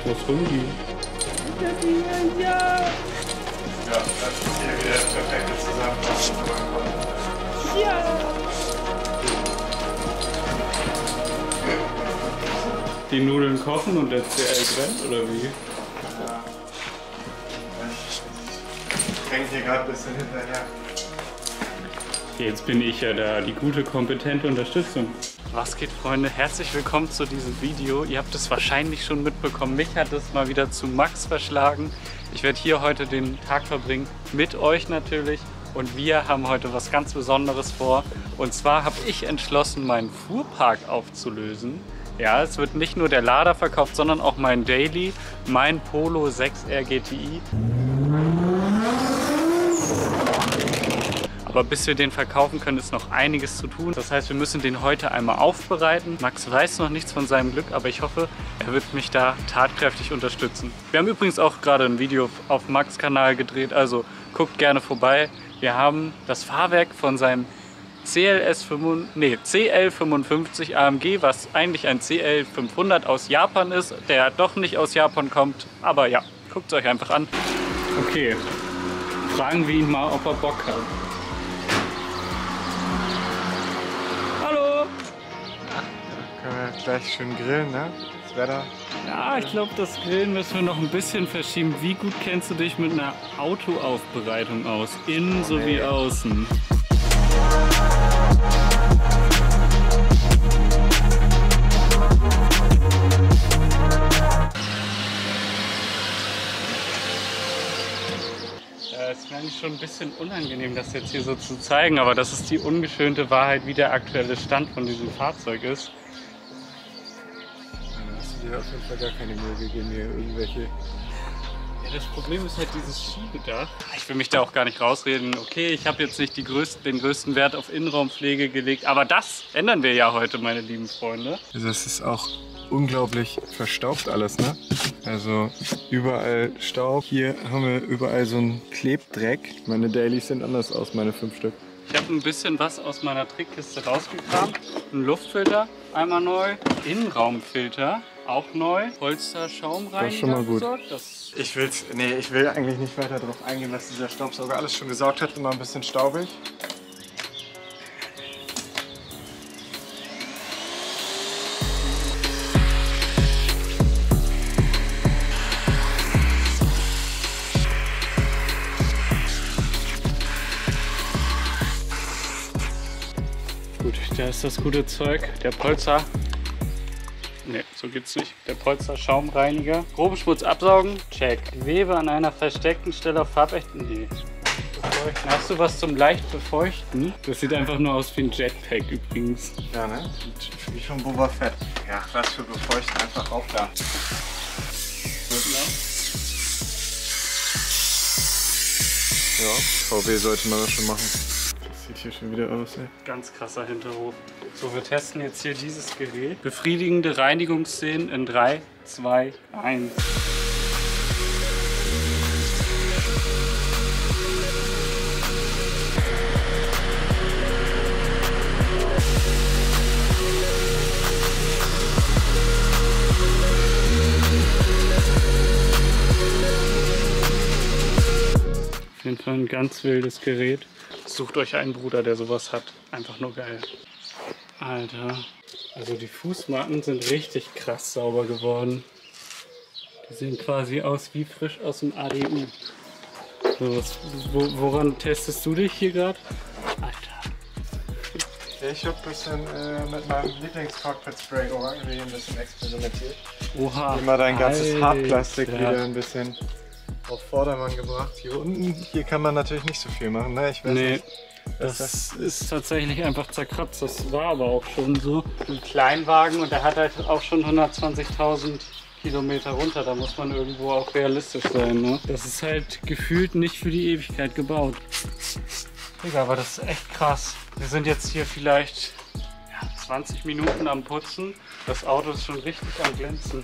muss rumgehen. Ja! Ja, das ist hier wieder das perfekte Zusammenfassen von meinem Konto. Ja! Die Nudeln kochen und der CL brennt, oder wie? Ja. Ich hänge hier gerade ein bisschen hinterher. Jetzt bin ich ja da, die gute, kompetente Unterstützung. Was geht, Freunde? Herzlich willkommen zu diesem Video. Ihr habt es wahrscheinlich schon mitbekommen. Mich hat es mal wieder zu Max verschlagen. Ich werde hier heute den Tag verbringen, mit euch natürlich. Und wir haben heute was ganz Besonderes vor. Und zwar habe ich entschlossen, meinen Fuhrpark aufzulösen. Ja, es wird nicht nur der Lader verkauft, sondern auch mein Daily, mein Polo 6R GTI. Aber bis wir den verkaufen können, ist noch einiges zu tun. Das heißt, wir müssen den heute einmal aufbereiten. Max weiß noch nichts von seinem Glück, aber ich hoffe, er wird mich da tatkräftig unterstützen. Wir haben übrigens auch gerade ein Video auf Max' Kanal gedreht, also guckt gerne vorbei. Wir haben das Fahrwerk von seinem CL55 AMG, was eigentlich ein CL500 aus Japan ist, der doch nicht aus Japan kommt. Aber ja, guckt es euch einfach an. Okay, fragen wir ihn mal, ob er Bock hat. Hallo! Können wir gleich schön grillen, ne? Das Wetter. Ja, ich glaube, das Grillen müssen wir noch ein bisschen verschieben. Wie gut kennst du dich mit einer Autoaufbereitung aus? Innen sowie außen. Es ist mir eigentlich schon ein bisschen unangenehm, das jetzt hier so zu zeigen, aber das ist die ungeschönte Wahrheit, wie der aktuelle Stand von diesem Fahrzeug ist. Da hast du dir auf jeden Fall gar keine Mühe gegeben, hier irgendwelche... Ja, das Problem ist halt dieses Schiebedach. Ich will mich da auch gar nicht rausreden. Okay, ich habe jetzt nicht den größten Wert auf Innenraumpflege gelegt, aber das ändern wir ja heute, meine lieben Freunde. Also es ist auch unglaublich verstaubt alles, ne? Also überall Staub. Hier haben wir überall so einen Klebdreck. Meine Dailies sind anders aus, meine 5 Stück. Ich habe ein bisschen was aus meiner Trickkiste rausgekramt. Ein Luftfilter, einmal neu. Innenraumfilter, auch neu. Polster, Schaumreiniger. Das ist schon mal gut. Das Ich will eigentlich nicht weiter darauf eingehen, was dieser Staubsauger alles schon gesaugt hat. Immer ein bisschen staubig. Gut, da ist das gute Zeug. Der Polster. Ne, so geht's nicht. Der Polster Schaumreiniger. Groben Schmutz absaugen. Check. Gewebe an einer versteckten Stelle auf farbechten. Nee. Befeuchten. Hast du was zum leicht befeuchten? Das sieht einfach nur aus wie ein Jetpack übrigens. Ja, ne? Wie von Boba Fett. Ja, was für befeuchten, einfach rauf da. Ja, VW sollte man das schon machen. Das sieht hier schon wieder aus, ey. Ganz krasser Hinterhof. So, wir testen jetzt hier dieses Gerät. Befriedigende Reinigungsszenen in 3, 2, 1. Auf jeden Fall ein ganz wildes Gerät. Sucht euch einen Bruder, der sowas hat. Einfach nur geil. Alter. Also die Fußmatten sind richtig krass sauber geworden. Die sehen quasi aus wie frisch aus dem ADU. So, woran testest du dich hier gerade? Alter. Ich habe ein bisschen mit meinem Lieblings-Cockpit-Spray Orange ein bisschen experimentiert. Oha. Immer dein ganzes Alter. Hartplastik wieder ein bisschen auf Vordermann gebracht. Hier unten, hier kann man natürlich nicht so viel machen, ne? Ich weiß nicht. Das ist tatsächlich einfach zerkratzt. Das war aber auch schon so. Ein Kleinwagen und der hat halt auch schon 120.000 Kilometer runter. Da muss man irgendwo auch realistisch sein. Ne? Das ist halt gefühlt nicht für die Ewigkeit gebaut. Digga, aber das ist echt krass. Wir sind jetzt hier vielleicht 20 Minuten am Putzen. Das Auto ist schon richtig am Glänzen.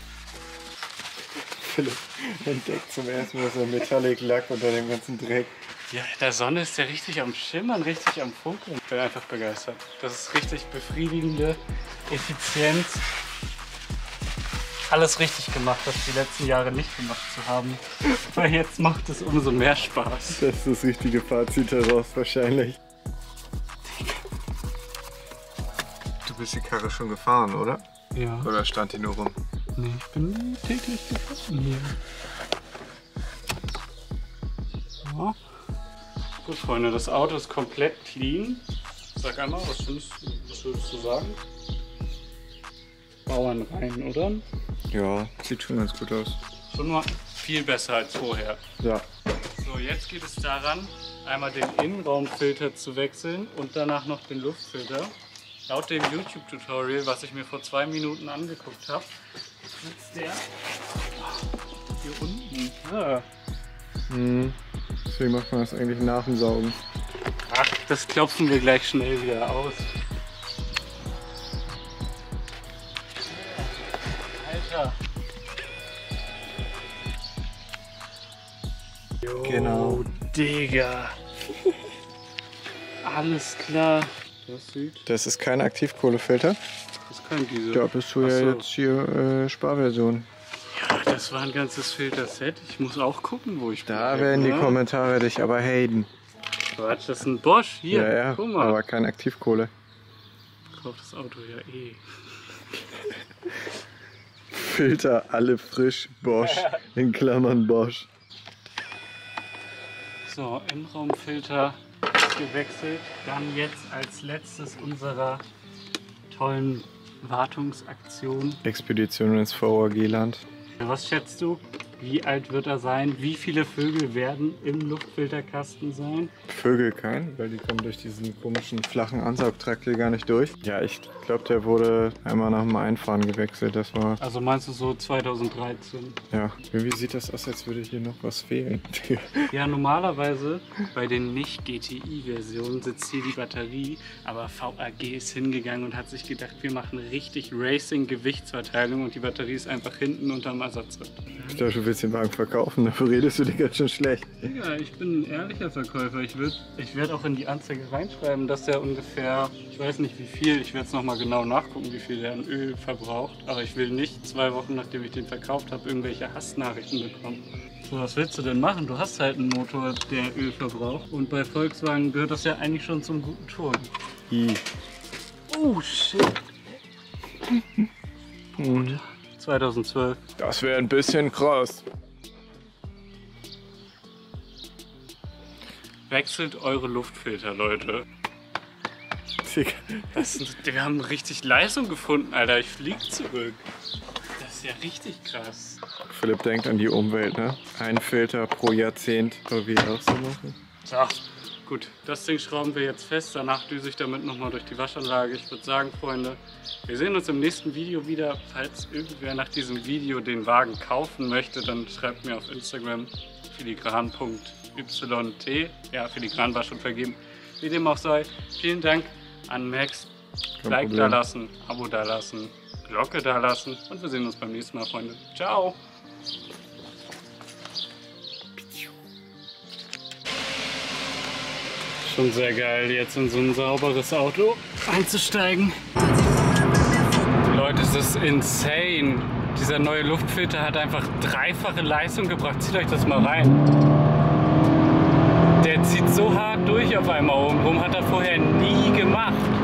Philipp entdeckt zum ersten Mal so ein Metallic-Lack unter dem ganzen Dreck. Ja, der Sonne ist ja richtig am Schimmern, richtig am Funkeln. Ich bin einfach begeistert. Das ist richtig befriedigende Effizienz. alles richtig gemacht, was die letzten Jahre nicht gemacht zu haben. Weil jetzt macht es umso mehr Spaß. Das ist das richtige Fazit daraus wahrscheinlich. Du bist die Karre schon gefahren, oder? Ja. Oder stand die nur rum? Nee, ich bin täglich gefahren hier. So. Gut, Freunde, das Auto ist komplett clean. Sag einmal, was würdest du sagen? Bauern rein, oder? Ja, sieht schon ganz gut aus. Schon mal viel besser als vorher. Ja. So, jetzt geht es daran, einmal den Innenraumfilter zu wechseln und danach noch den Luftfilter. Laut dem YouTube-Tutorial, was ich mir vor 2 Minuten angeguckt habe, sitzt der hier unten. Ja. Deswegen macht man das eigentlich nach dem Saugen. Ach, das klopfen wir gleich schnell wieder aus. Alter. Jo, Genau. Digga. Alles klar. Das sieht. Das ist kein Aktivkohlefilter. Das ist kein Diesel. Da bist du ja jetzt hier Sparversion. Ja, das war ein ganzes Filterset. Ich muss auch gucken, wo ich bin. Da werden die Kommentare dich aber haten. Quatsch, das ist ein Bosch. Hier, Ja, ja, guck mal. aber kein Aktivkohle. Kauft das Auto ja eh. Filter alle frisch, Bosch, in Klammern Bosch. So, Innenraumfilter gewechselt. Dann jetzt als letztes unserer tollen Wartungsaktion. Expedition ins VAG-Land. Was schätzt du? Wie alt wird er sein? Wie viele Vögel werden im Luftfilterkasten sein? Vögel kein, weil die kommen durch diesen komischen flachen Ansaugtrakt hier gar nicht durch. Ja, ich glaube, der wurde einmal nach dem Einfahren gewechselt, das war's. Also meinst du so 2013? Ja, irgendwie sieht das aus, als würde hier noch was fehlen. Ja, normalerweise bei den Nicht-GTI-Versionen sitzt hier die Batterie, aber VAG ist hingegangen und hat sich gedacht, wir machen richtig Racing-Gewichtsverteilung und die Batterie ist einfach hinten unterm Ersatzrad. Ich dachte, du willst den Wagen verkaufen, dafür redest du dir ganz schön schlecht. Ja, ich bin ein ehrlicher Verkäufer. Ich werd auch in die Anzeige reinschreiben, dass der ungefähr, ich weiß nicht wie viel, ich werde es nochmal genau nachgucken, wie viel der an Öl verbraucht. Aber ich will nicht 2 Wochen, nachdem ich den verkauft habe, irgendwelche Hassnachrichten bekommen. So, was willst du denn machen? Du hast halt einen Motor, der Öl verbraucht. Und bei Volkswagen gehört das ja eigentlich schon zum guten Ton. Oh, shit. 2012. Das wäre ein bisschen krass. Wechselt eure Luftfilter, Leute. Wir haben richtig Leistung gefunden, Alter. Ich flieg zurück. Das ist ja richtig krass. Philipp denkt an die Umwelt, ne? Ein Filter pro Jahrzehnt, soll wir auch so machen. So, gut. Das Ding schrauben wir jetzt fest. Danach düse ich damit nochmal durch die Waschanlage. Ich würde sagen, Freunde, wir sehen uns im nächsten Video wieder. Falls irgendwer nach diesem Video den Wagen kaufen möchte, dann schreibt mir auf Instagram filigran.yt. Ja, Filigran war schon vergeben. Wie dem auch sei. Vielen Dank an Max. Like da lassen, Abo da lassen, Glocke da lassen und wir sehen uns beim nächsten Mal, Freunde. Ciao! Schon sehr geil, jetzt in so ein sauberes Auto einzusteigen. Leute, es ist insane. Dieser neue Luftfilter hat einfach 3-fache Leistung gebracht. Zieht euch das mal rein. Der zieht so hart durch auf einmal oben rum, hat er vorher nie gemacht.